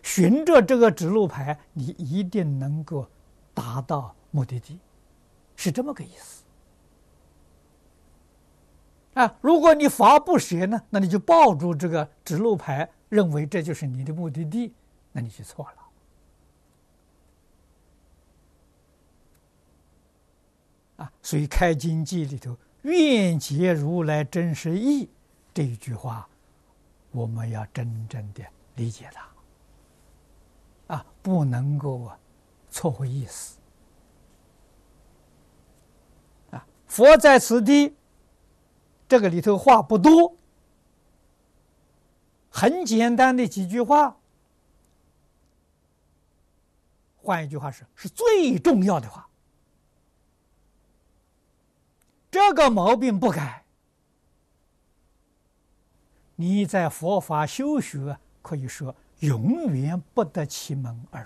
循着这个指路牌，你一定能够达到目的地，是这么个意思。如果你法不舍呢，那你就抱住这个指路牌，认为这就是你的目的地，那你就错了。所以《开经记》里头“愿解如来真实义”这一句话，我们要真正的理解它，不能够错会意思。佛在此地，这个里头话不多，很简单的几句话，换一句话是最重要的话。这个毛病不改，你在佛法修学可以说永远不得其门而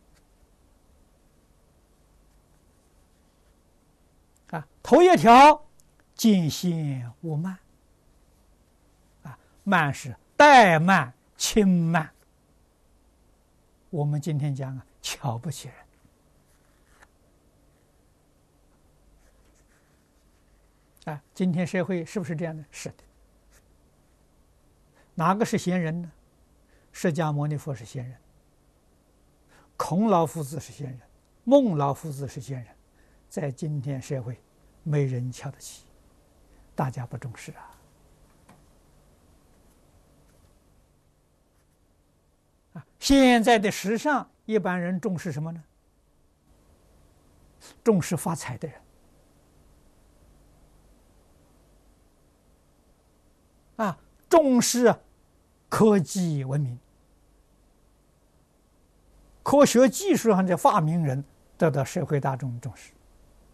入。头一条，见先勿慢。慢是怠慢、轻慢。我们今天讲瞧不起人。今天社会是不是这样的？是的。哪个是贤人呢？释迦牟尼佛是贤人，孔老夫子是贤人，孟老夫子是贤人，在今天社会没人瞧得起，大家不重视现在的时尚，一般人重视什么呢？重视发财的人。重视科技文明，科学技术上的发明人得到社会大众重视。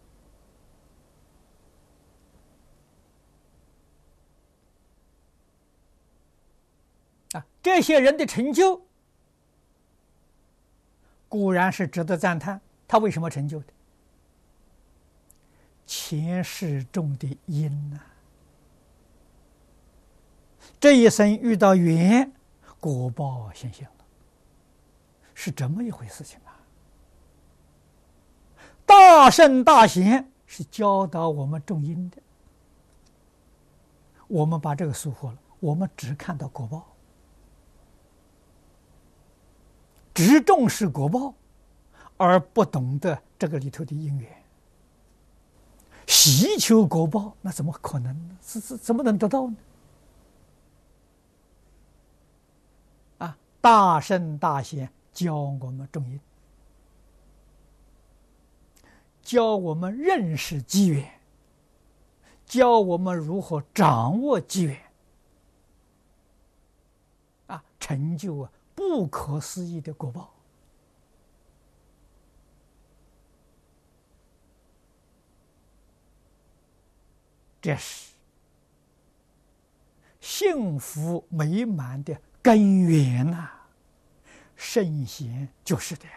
这些人的成就固然是值得赞叹，他为什么成就的？前世种的因这一生遇到缘，果报现象了，是这么一回事情大圣大贤是教导我们种因的，我们把这个疏忽了，我们只看到果报，只重视果报，而不懂得这个里头的因缘。希求果报，那怎么可能呢？怎么能得到呢？大圣大贤教我们种因，教我们认识机缘，教我们如何掌握机缘，成就不可思议的果报。这是幸福美满的根源圣贤就是的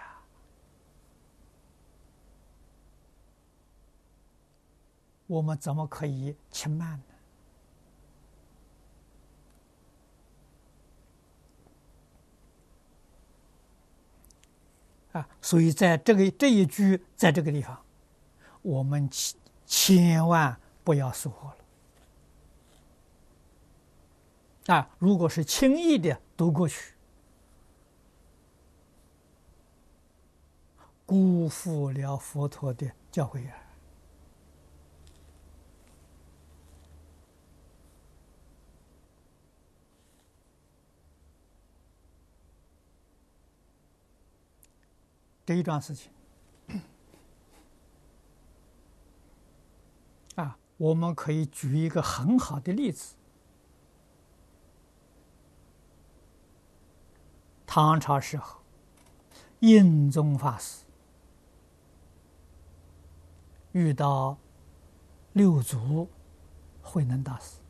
我们怎么可以轻慢呢？所以在这一句，在这个地方，我们千万不要疏忽了。如果是轻易的读过去，辜负了佛陀的教诲这一桩事情我们可以举一个很好的例子。唐朝时候，印宗法师遇到六祖慧能大师，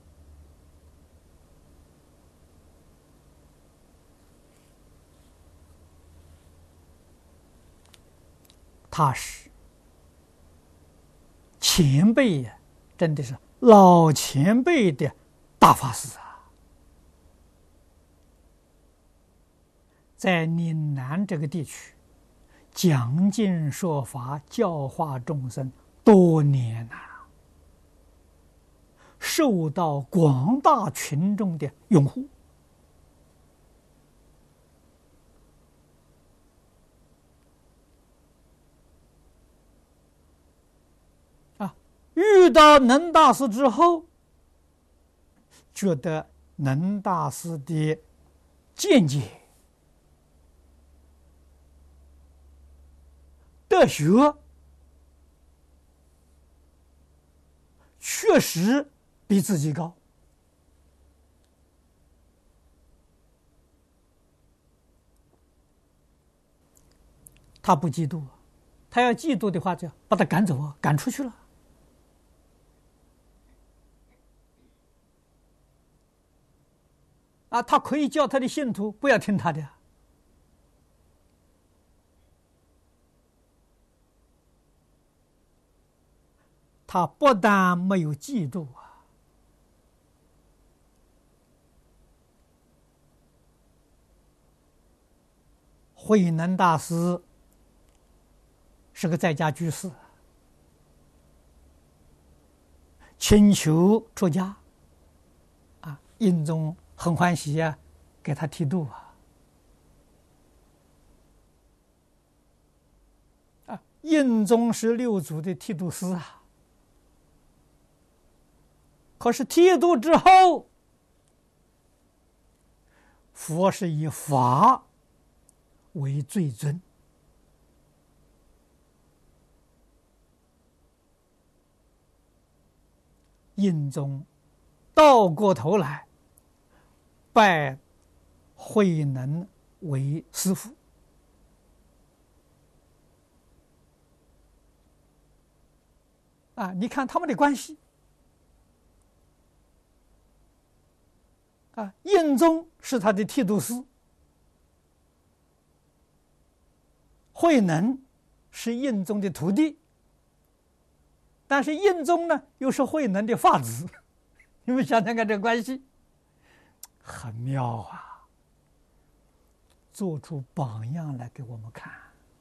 他是前辈呀，真的是老前辈的大法师在岭南这个地区讲经说法，教化众生多年受到广大群众的拥护。遇到能大师之后，觉得能大师的见解、德学确实比自己高。他不嫉妒，他要嫉妒的话，就把他赶走啊，赶出去了。他可以叫他的信徒不要听他的。他不但没有嫉妒慧能大师是个在家居士，请求出家，印宗很欢喜给他剃度印宗是六祖的剃度师可是剃度之后，佛是以法为最尊，印宗倒过头来拜慧能为师父。你看他们的关系印宗是他的剃度师，慧能是印宗的徒弟，但是印宗呢又是慧能的发子，你们想想看这关系很妙做出榜样来给我们看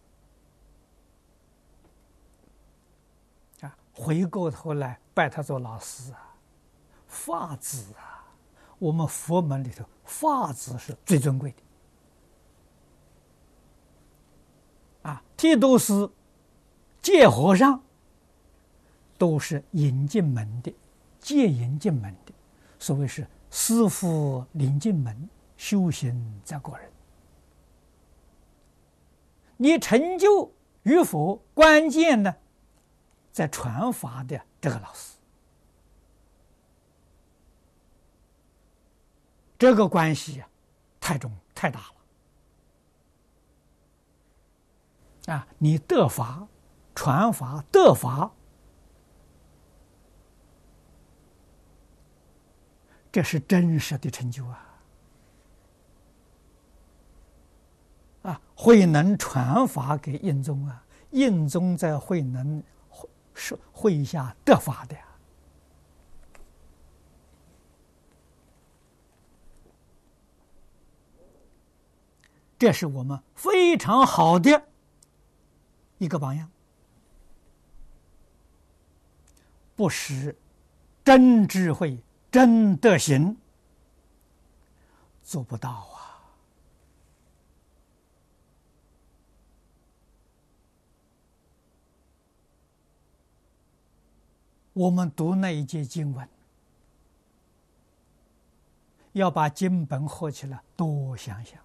回过头来拜他做老师发子我们佛门里头发子是最尊贵的剃度师、戒和尚都是引进门的，戒引进门的，所谓是师父领进门，修行在个人。你成就与否，关键呢在传法的这个老师。这个关系太重太大了你得法、传法、得法，这是真实的成就慧能传法给印宗印宗在慧能会下得法的这是我们非常好的一个榜样。不识真智慧、真德行，做不到我们读那一节经文，要把经本合起来多想想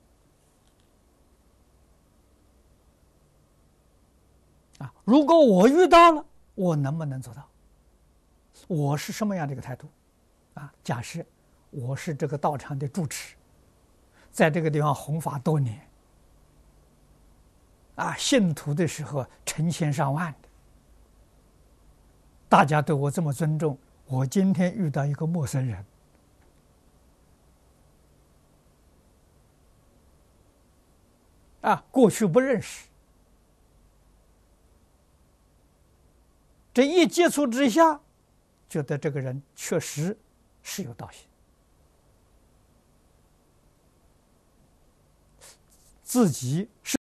如果我遇到了，我能不能做到？我是什么样的一个态度假设我是这个道场的住持，在这个地方弘法多年信徒的时候成千上万的，大家对我这么尊重，我今天遇到一个陌生人过去不认识，这一接触之下，觉得这个人确实是有道行， 自己是